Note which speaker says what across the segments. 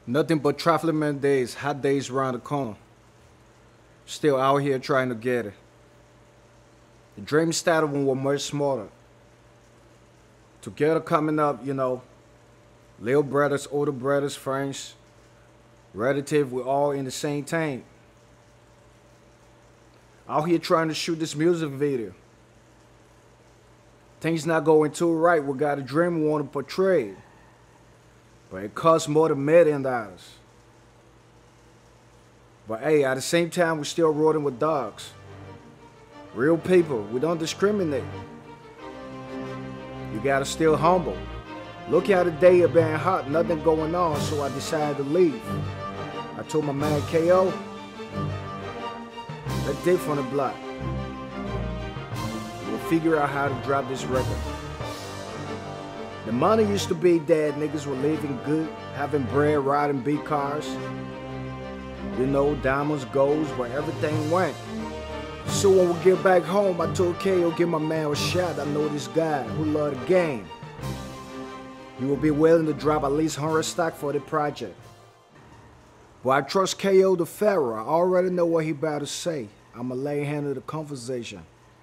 Speaker 1: Nothing but traveling man days, hot days around the corner. Still out here trying to get it. The dream started when we were much smaller. Together coming up, little brothers, older brothers, friends, relatives, we're all in the same tank. Out here trying to shoot this music video. Things not going too right. We got a dream we want to portray. But it costs more than $1 million. But hey, at the same time, we're still rolling with dogs. Real people, we don't discriminate. You gotta stay humble. Look at the day it been hot, nothing going on, so I decided to leave. I told my man KO, let's dig from the block. We'll figure out how to drop this record. The money used to be that niggas were living good, having bread, riding big cars. Diamonds, golds, where everything went. So when we get back home, I told KO, give my man a shot. I know this guy who love the game. He will be willing to drop at least 100 stock for the project. But I trust KO the Pharaoh. I already know what he about to say. I'ma lay hand to the conversation.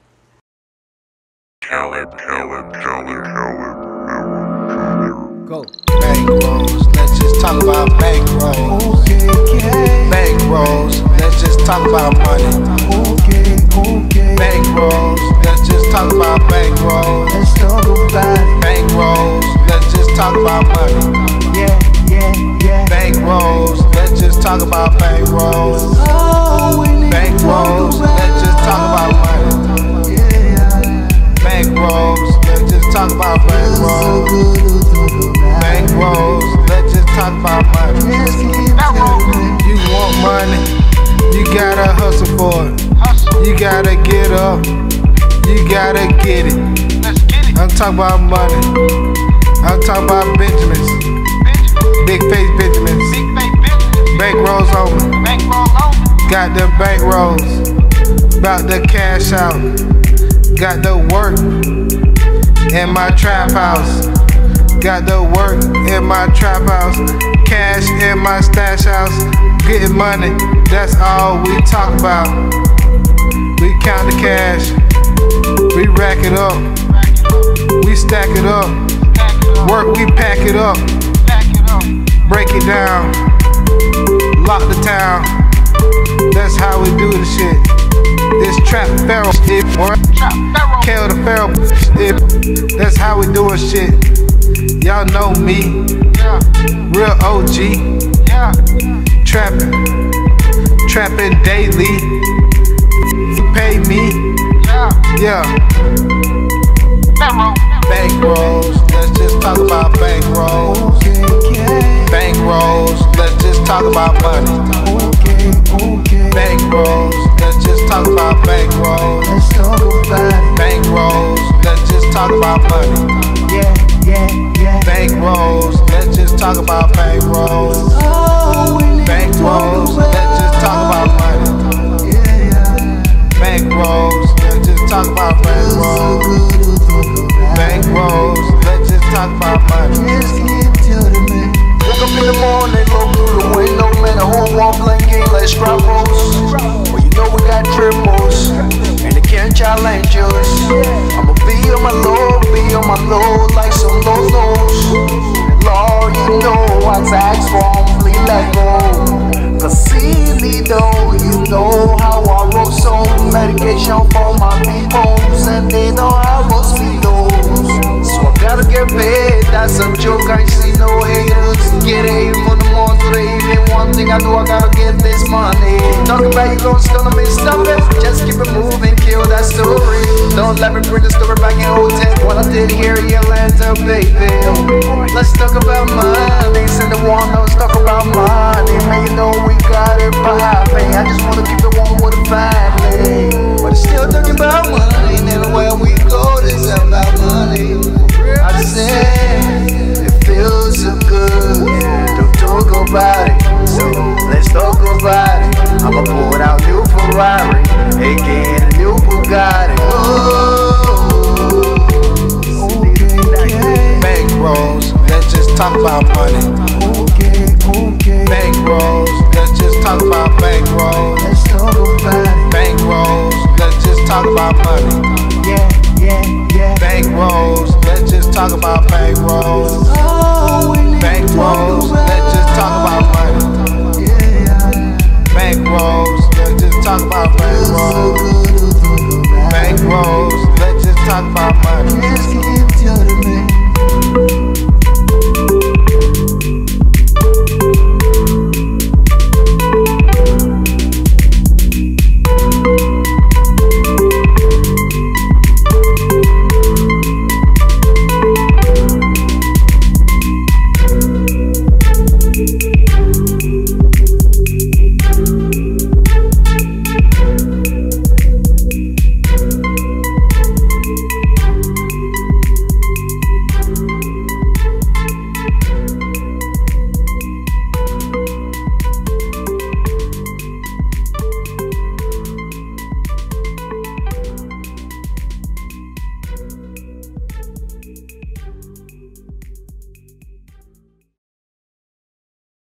Speaker 1: Go.
Speaker 2: Bankrolls, let's just talk about bankrolls. Bankrolls, let's just talk about money. Bankrolls, let's just talk about bankrolls.
Speaker 3: Let's talk about it.
Speaker 2: Bankrolls, let's just talk about money.
Speaker 3: Yeah.
Speaker 2: Bankrolls, let's just talk about bankrolls. Bankrolls, let's just talk about money. Bankrolls, let's just talk about bankrolls. Bankrolls, let's just talk about money. You want money, you gotta hustle for it. You gotta get up, you gotta get it. I'm talking about money, I'm talking about Benjamins, big face Benjamins. Bankrolls on me, got them bankrolls, about to cash out. Got the work in my trap house. Got the work in my trap house. Cash in my stash house. Getting money, that's all we talk about. We count the cash. We rack it up. We stack it up. Work, we pack it up. Break it down. Lock the town. That's how we do the shit. This trap Pharaoh shit, kill the Pharaoh shit. That's how we doing shit. Y'all know me, real OG. Trapping daily. You pay me, yeah. Bankrolls, let's just talk about bankrolls. Bankrolls, let's just talk about money. Bankrolls, let's just talk about bankrolls.
Speaker 3: Let's talk about it.
Speaker 2: Bankrolls, let's just talk about money.
Speaker 3: Yeah.
Speaker 2: Bankrolls, let's just talk about bankrolls. Bankrolls, let's just talk about money. Bankrolls, let's just talk about bankrolls. Bankrolls, let's just talk about money.
Speaker 3: Wake up in the morning, look through the window, man, the whole wall blinking like scrapos. Well, you know we got triples, and they can't challenge us. I'ma be on my low, like some lows. Lord, you know I tax from flee like gold. Cause silly though, you know how I roll so medication for my peoples, and they know I roll speedos. So I gotta get paid, that's a joke, I see no haters. Get it from the morning to the evening. One thing I do, I gotta get this money. Talk about you gon' stun me, stop it. Just keep it moving, kill that story. Don't let me bring the story back in old times. What I did here in Atlanta, baby. Let's talk about money. Send the one, let's talk about money. Man, you know we got it poppin'. I just wanna keep it warm with the family. But it's still talking about money. And everywhere we go, it's about money. I said, it feels so good. Don't talk about it, so let's talk about it. I'ma pull out new Ferrari, again a new Bugatti.
Speaker 2: Bankrolls, let's just talk about money.
Speaker 3: Okay.
Speaker 2: Bankrolls, let's just talk about bankrolls.
Speaker 3: Let's talk about it.
Speaker 2: Bankrolls, let's just talk about money.
Speaker 3: Yeah.
Speaker 2: Bankrolls, let's just talk about bankrolls.